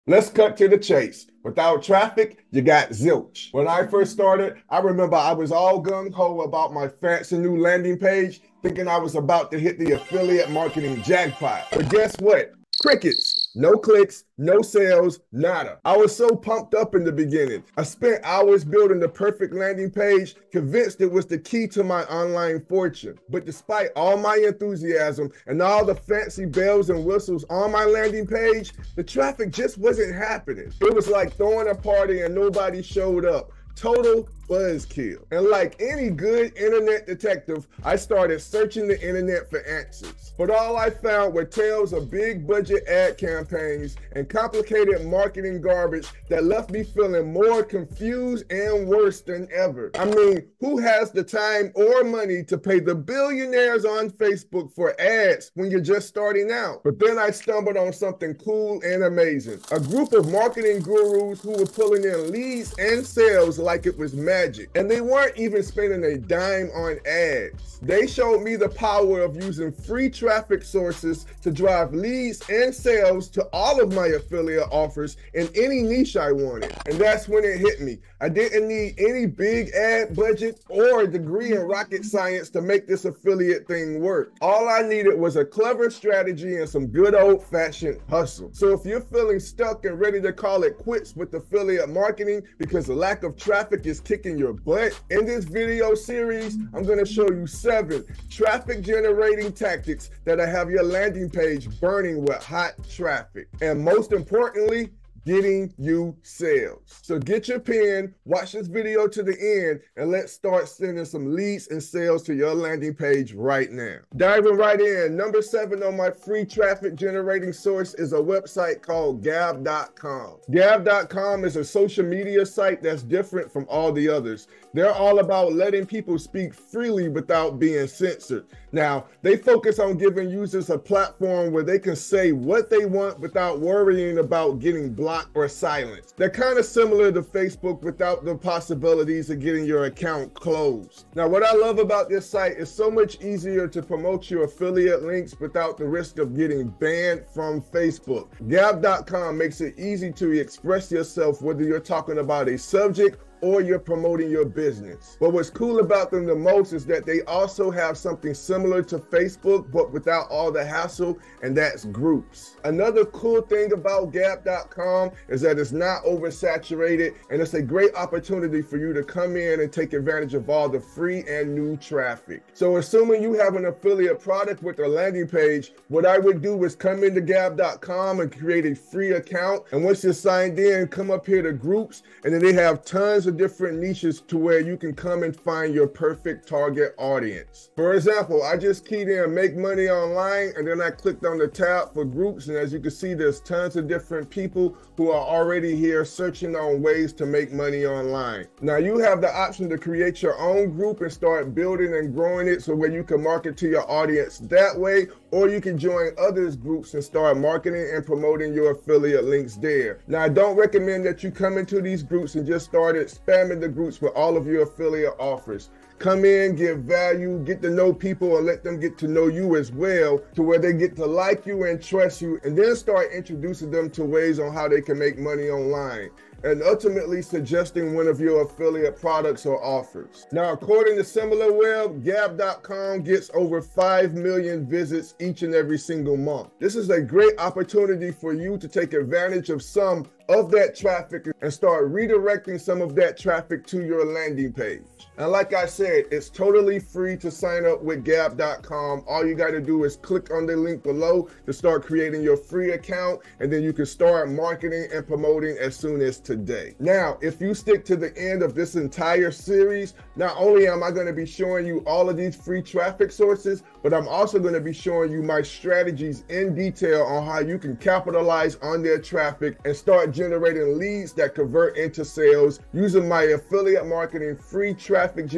Let's cut to the chase. Without traffic, you got zilch. When I first started, I remember I was all gung-ho about my fancy new landing page, thinking I was about to hit the affiliate marketing jackpot. But guess what? Crickets. No clicks, no sales, nada. I was so pumped up in the beginning. I spent hours building the perfect landing page, convinced it was the key to my online fortune. But despite all my enthusiasm and all the fancy bells and whistles on my landing page, the traffic just wasn't happening. It was like throwing a party and nobody showed up. Total buzzkill. And like any good internet detective, I started searching the internet for answers. But all I found were tales of big budget ad campaigns and complicated marketing garbage that left me feeling more confused and worse than ever. I mean, who has the time or money to pay the billionaires on Facebook for ads when you're just starting out? But then I stumbled on something cool and amazing. A group of marketing gurus who were pulling in leads and sales like it was magic. And they weren't even spending a dime on ads. They showed me the power of using free traffic sources to drive leads and sales to all of my affiliate offers in any niche I wanted. And that's when it hit me. I didn't need any big ad budget or a degree in rocket science to make this affiliate thing work. All I needed was a clever strategy and some good old-fashioned hustle. So if you're feeling stuck and ready to call it quits with affiliate marketing because the lack of traffic is kicking your butt, in this video series, I'm going to show you 7 traffic generating tactics that'll have your landing page burning with hot traffic. And most importantly, getting you sales. So get your pen, watch this video to the end, and let's start sending some leads and sales to your landing page right now. Diving right in, number 7 on my free traffic generating source is a website called Gab.com. Gab.com is a social media site that's different from all the others. They're all about letting people speak freely without being censored. Now, they focus on giving users a platform where they can say what they want without worrying about getting blocked or silenced. They're kind of similar to Facebook without the possibilities of getting your account closed. Now, what I love about this site is so much easier to promote your affiliate links without the risk of getting banned from Facebook. Gab.com makes it easy to express yourself whether you're talking about a subject or you're promoting your business. But what's cool about them the most is that they also have something similar to Facebook, but without all the hassle, and that's groups. Another cool thing about Gab.com is that it's not oversaturated, and it's a great opportunity for you to come in and take advantage of all the free and new traffic. So assuming you have an affiliate product with a landing page, what I would do is come into Gab.com and create a free account. And once you're signed in, come up here to groups, and then they have tons of different niches to where you can come and find your perfect target audience. For example, I just keyed in make money online, and then I clicked on the tab for groups, and as you can see, there's tons of different people who are already here searching on ways to make money online. Now you have the option to create your own group and start building and growing it so where you can market to your audience that way, or you can join others groups and start marketing and promoting your affiliate links there. Now I don't recommend that you come into these groups and just start spamming the groups with all of your affiliate offers. Come in, give value, get to know people, and let them get to know you as well, to where they get to like you and trust you, and then start introducing them to ways on how they can make money online, and ultimately suggesting one of your affiliate products or offers. Now, according to SimilarWeb, Gab.com gets over 5 million visits each and every single month. This is a great opportunity for you to take advantage of some of that traffic and start redirecting some of that traffic to your landing page. And like I said, it's totally free to sign up with Gab.com. All you got to do is click on the link below to start creating your free account, and then you can start marketing and promoting as soon as today. Now, if you stick to the end of this entire series, not only am I going to be showing you all of these free traffic sources, but I'm also going to be showing you my strategies in detail on how you can capitalize on their traffic and start generating leads that convert into sales using my affiliate marketing free traffic generator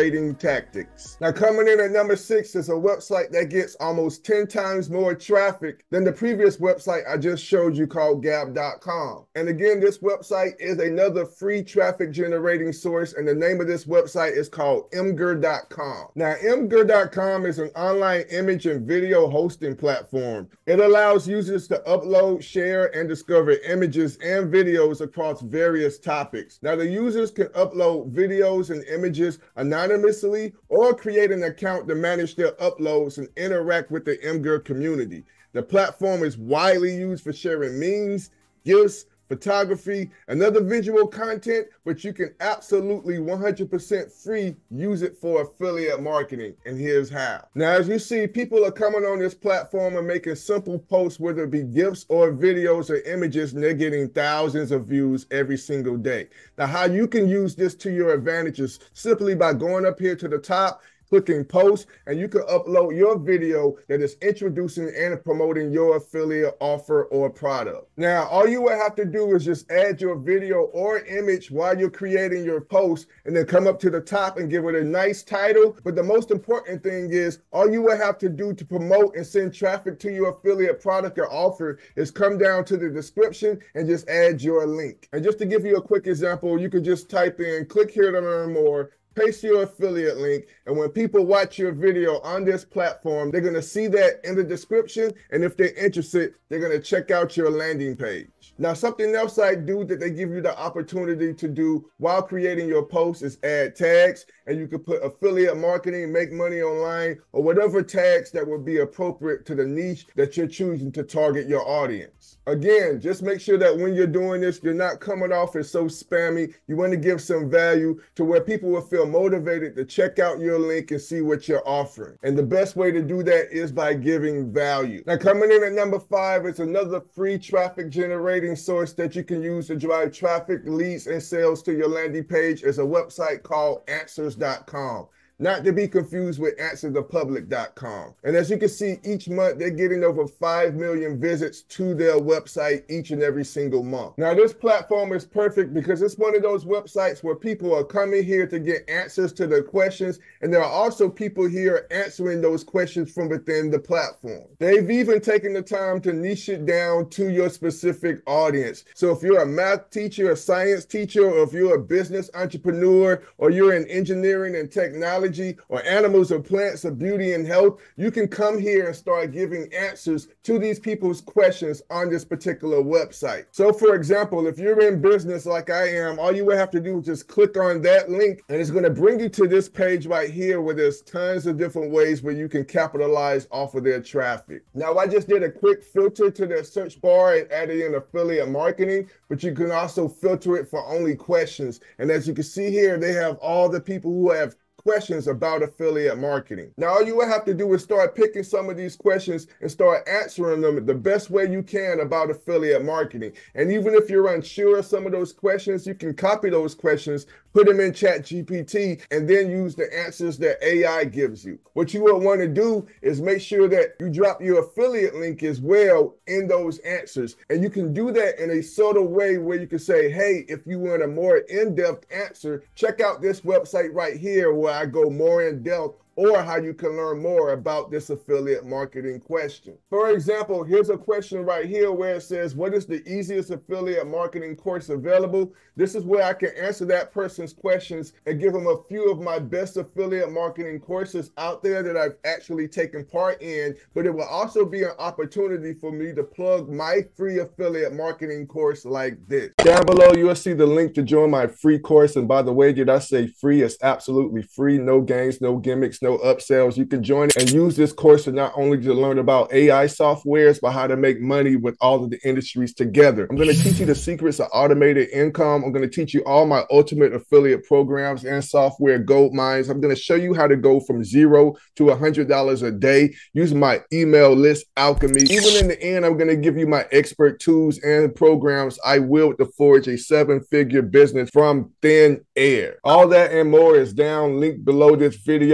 generating tactics. Now, coming in at number 6 is a website that gets almost 10 times more traffic than the previous website I just showed you called Gab.com. And again, this website is another free traffic generating source, and the name of this website is called Imgur.com. Now, Imgur.com is an online image and video hosting platform. It allows users to upload, share, and discover images and videos across various topics. Now, the users can upload videos and images anonymously or create an account to manage their uploads and interact with the Imgur community. The platform is widely used for sharing memes, GIFs, photography, and other visual content, but you can absolutely 100% free use it for affiliate marketing, and here's how. Now, as you see, people are coming on this platform and making simple posts, whether it be GIFs or videos or images, and they're getting thousands of views every single day. Now, how you can use this to your advantage is simply by going up here to the top, clicking post, and you can upload your video that is introducing and promoting your affiliate offer or product. Now, all you would have to do is just add your video or image while you're creating your post, and then come up to the top and give it a nice title. But the most important thing is, all you would have to do to promote and send traffic to your affiliate product or offer is come down to the description and just add your link. And just to give you a quick example, you could just type in, click here to learn more, paste your affiliate link, and when people watch your video on this platform, they're going to see that in the description, and if they're interested, they're going to check out your landing page. Now, something else I do that they give you the opportunity to do while creating your post is add tags, and you can put affiliate marketing, make money online, or whatever tags that would be appropriate to the niche that you're choosing to target your audience. Again, just make sure that when you're doing this, you're not coming off as so spammy. You want to give some value to where people will feel motivated to check out your link and see what you're offering. And the best way to do that is by giving value. Now, coming in at number 5 is another free traffic generating source that you can use to drive traffic, leads, and sales to your landing page is a website called Answers.com. Not to be confused with AnswerThePublic.com. And as you can see, each month they're getting over 5 million visits to their website each and every single month. Now, this platform is perfect because it's one of those websites where people are coming here to get answers to their questions, and there are also people here answering those questions from within the platform. They've even taken the time to niche it down to your specific audience. So if you're a math teacher, a science teacher, or if you're a business entrepreneur, or you're in engineering and technology, or animals or plants or beauty and health, you can come here and start giving answers to these people's questions on this particular website. So for example, if you're in business like I am, all you would have to do is just click on that link, and it's going to bring you to this page right here where there's tons of different ways where you can capitalize off of their traffic. Now, I just did a quick filter to their search bar and added in affiliate marketing, but you can also filter it for only questions. And as you can see here, they have all the people who have questions about affiliate marketing. Now, all you will have to do is start picking some of these questions and start answering them the best way you can about affiliate marketing. And even if you're unsure of some of those questions, you can copy those questions, put them in ChatGPT, and then use the answers that AI gives you. What you will want to do is make sure that you drop your affiliate link as well in those answers. And you can do that in a subtle way where you can say, hey, if you want a more in-depth answer, check out this website right here where I go more in depth, or how you can learn more about this affiliate marketing question. For example, here's a question right here where it says, what is the easiest affiliate marketing course available? This is where I can answer that person's questions and give them a few of my best affiliate marketing courses out there that I've actually taken part in, but it will also be an opportunity for me to plug my free affiliate marketing course like this. Down below, you'll see the link to join my free course. And by the way, did I say free? It's absolutely free. No games, no gimmicks, no upsells. You can join and use this course to not only to learn about AI softwares, but how to make money with all of the industries together. I'm going to teach you the secrets of automated income. I'm going to teach you all my ultimate affiliate programs and software gold mines. I'm going to show you how to go from $0 to $100 a day using my email list alchemy. Even in the end, I'm going to give you my expert tools and programs I will to forge a 7-figure business from thin air. All that and more is down linked below this video. Let's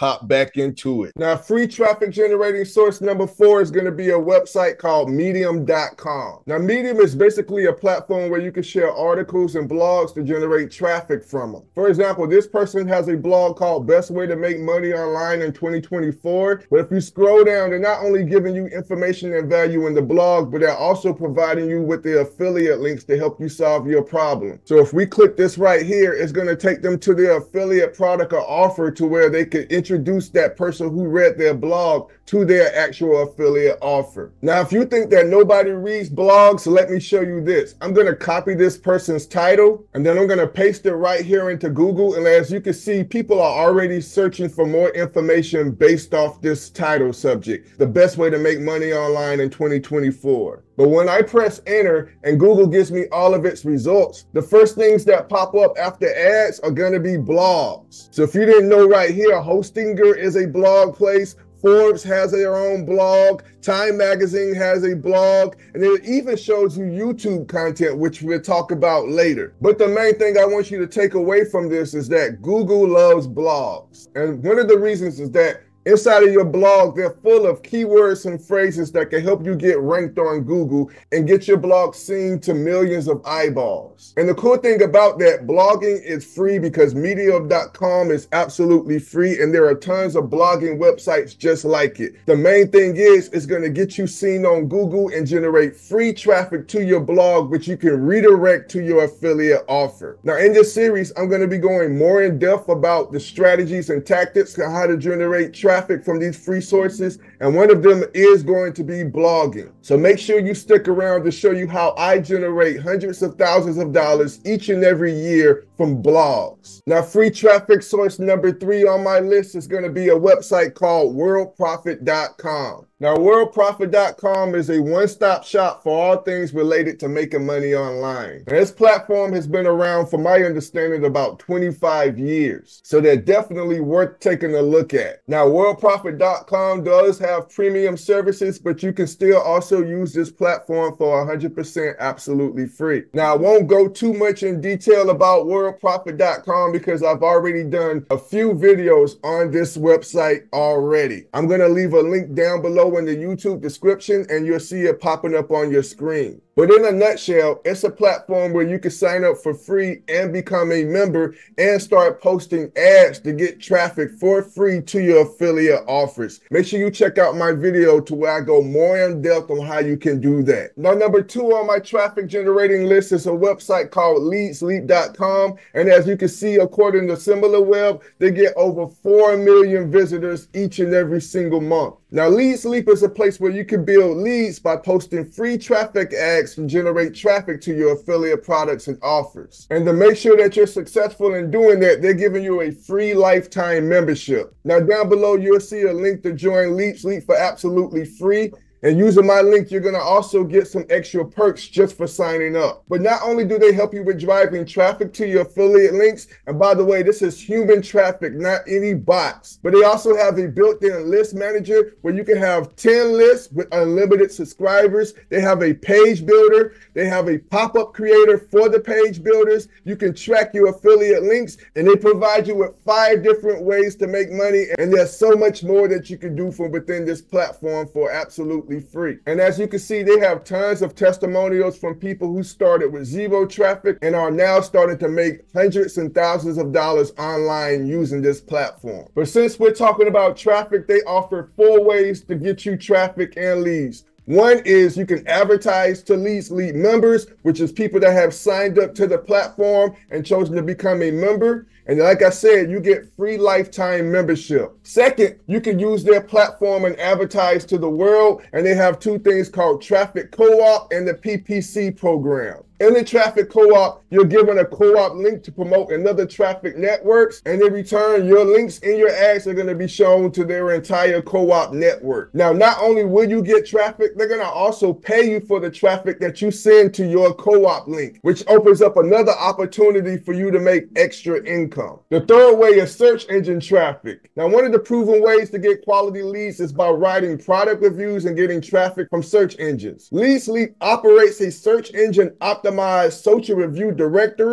hop back into it. Now, free traffic generating source number 4 is going to be a website called Medium.com. Now, Medium is basically a platform where you can share articles and blogs to generate traffic from them. For example, this person has a blog called Best Way to Make Money Online in 2024. But if you scroll down, they're not only giving you information and value in the blog, but they're also providing you with the affiliate links to help you solve your problem. So if we click this right here, it's going to take them to their affiliate product or offer to where they can introduce that person who read their blog to their actual affiliate offer. Now, if you think that nobody reads blogs, let me show you this. I'm going to copy this person's title, and then I'm going to paste it right here into Google. And as you can see, people are already searching for more information based off this title subject, the best way to make money online in 2024. But when I press enter and Google gives me all of its results, the first things that pop up after ads are going to be blogs. So if you didn't know, right here, Hostinger is a blog place. Forbes has their own blog. Time Magazine has a blog. And it even shows you YouTube content, which we'll talk about later. But the main thing I want you to take away from this is that Google loves blogs. And one of the reasons is that inside of your blog, they're full of keywords and phrases that can help you get ranked on Google and get your blog seen to millions of eyeballs. And the cool thing about that, blogging is free because Medium.com is absolutely free, and there are tons of blogging websites just like it. The main thing is it's going to get you seen on Google and generate free traffic to your blog, which you can redirect to your affiliate offer. Now, in this series, I'm going to be going more in depth about the strategies and tactics on how to generate traffic from these free sources, and one of them is going to be blogging. So make sure you stick around to show you how I generate hundreds of thousands of dollars each and every year from blogs. Now, free traffic source number 3 on my list is going to be a website called WorldProfit.com. Now, WorldProfit.com is a one-stop shop for all things related to making money online. Now, this platform has been around, from my understanding, about 25 years. So they're definitely worth taking a look at. Now, WorldProfit.com does have premium services, but you can still also use this platform for 100% absolutely free. Now, I won't go too much in detail about WorldProfit.com because I've already done a few videos on this website already. I'm going to leave a link down below in the YouTube description, and you'll see it popping up on your screen. But in a nutshell, it's a platform where you can sign up for free and become a member and start posting ads to get traffic for free to your affiliate offers. Make sure you check out my video to where I go more in depth on how you can do that. Now, number 2 on my traffic generating list is a website called LeadSleep.com. And as you can see, according to SimilarWeb, they get over 4 million visitors each and every single month. Now, LeadSleep is a place where you can build leads by posting free traffic ads to generate traffic to your affiliate products and offers. And to make sure that you're successful in doing that, they're giving you a free lifetime membership. Now, down below, you'll see a link to join LeadSleep for absolutely free. And using my link, you're going to also get some extra perks just for signing up. But not only do they help you with driving traffic to your affiliate links, and by the way, this is human traffic, not any bots, but they also have a built-in list manager where you can have 10 lists with unlimited subscribers. They have a page builder. They have a pop-up creator for the page builders. You can track your affiliate links, and they provide you with 5 different ways to make money. And there's so much more that you can do from within this platform for absolutely free. And as you can see, they have tons of testimonials from people who started with 0 traffic and are now starting to make hundreds and thousands of dollars online using this platform. But since we're talking about traffic, they offer 4 ways to get you traffic and leads. One is you can advertise to LeadSleep members, which is people that have signed up to the platform and chosen to become a member. And like I said, you get free lifetime membership. Second, you can use their platform and advertise to the world. And they have 2 things called Traffic Co-op and the PPC program. In the Traffic Co-op, you're given a co-op link to promote another traffic networks, and in return, your links in your ads are going to be shown to their entire co-op network. Now, not only will you get traffic, they're going to also pay you for the traffic that you send to your co-op link, which opens up another opportunity for you to make extra income. The third way is search engine traffic. Now, one of the proven ways to get quality leads is by writing product reviews and getting traffic from search engines. LeadSleep operates a search engine optimized social review directory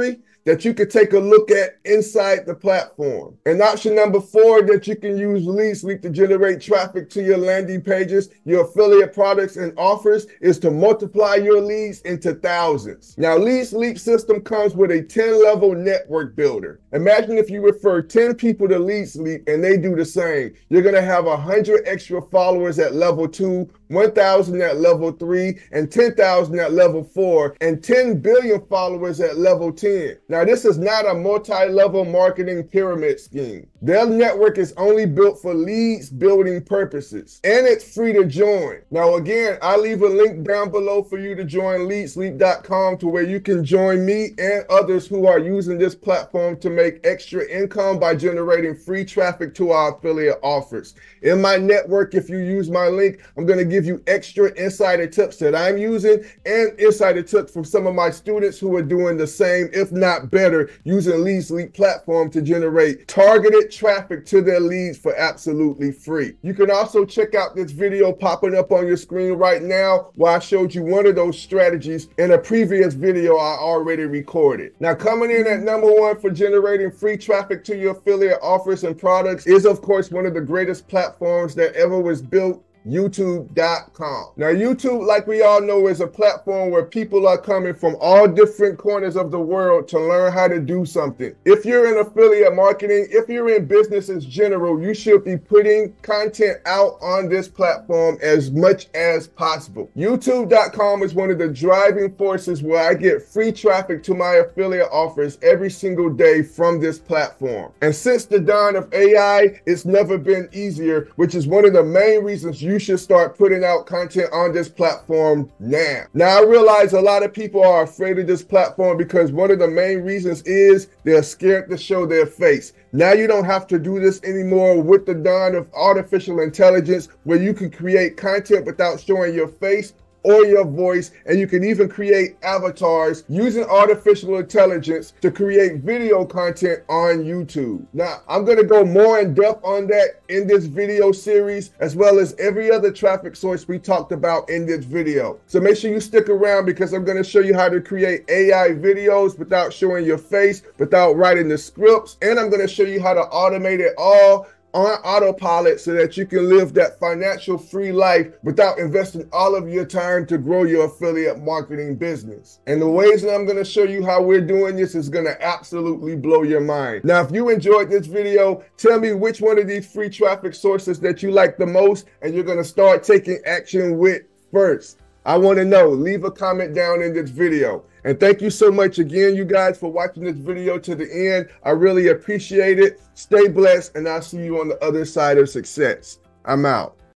that you can take a look at inside the platform. And option number 4, that you can use LeadSleep to generate traffic to your landing pages, your affiliate products and offers, is to multiply your leads into thousands. Now, LeadSleep system comes with a 10-level network builder. Imagine if you refer 10 people to LeadSleep and they do the same. You're going to have 100 extra followers at level 2, 1,000 at level 3, and 10,000 at level 4, and 10 billion followers at level 10. Now, this is not a multi-level marketing pyramid scheme. Their network is only built for leads building purposes, and it's free to join. Now, again, I leave a link down below for you to join leadsleep.com, to where you can join me and others who are using this platform to make extra income by generating free traffic to our affiliate offers. In my network, if you use my link, I'm going to give you extra insider tips that I'm using, and insider tips from some of my students who are doing the same, if not better, using LeadSleep platform to generate targeted traffic to their leads for absolutely free. You can also check out this video popping up on your screen right now, where I showed you one of those strategies in a previous video I already recorded. Now, coming in at number 1 for generating free traffic to your affiliate offers and products is, of course, one of the greatest platforms that ever was built, YouTube.com. Now, YouTube, like we all know, is a platform where people are coming from all different corners of the world to learn how to do something. If you're in affiliate marketing, if you're in business in general, you should be putting content out on this platform as much as possible. YouTube.com is one of the driving forces where I get free traffic to my affiliate offers every single day from this platform. And since the dawn of AI, it's never been easier, which is one of the main reasons you should start putting out content on this platform now. Now, I realize a lot of people are afraid of this platform because one of the main reasons is they're scared to show their face. Now you don't have to do this anymore with the dawn of artificial intelligence, where you can create content without showing your face or your voice, and you can even create avatars using artificial intelligence to create video content on YouTube. Now, I'm going to go more in depth on that in this video series, as well as every other traffic source we talked about in this video. So make sure you stick around, because I'm going to show you how to create AI videos without showing your face, without writing the scripts, and I'm going to show you how to automate it all on autopilot so that you can live that financial free life without investing all of your time to grow your affiliate marketing business. And the ways that I'm going to show you how we're doing this is going to absolutely blow your mind. Now, if you enjoyed this video, tell me which one of these free traffic sources that you like the most and you're going to start taking action with first. I want to know. Leave a comment down in this video. And thank you so much again, you guys, for watching this video to the end. I really appreciate it. Stay blessed, and I'll see you on the other side of success. I'm out.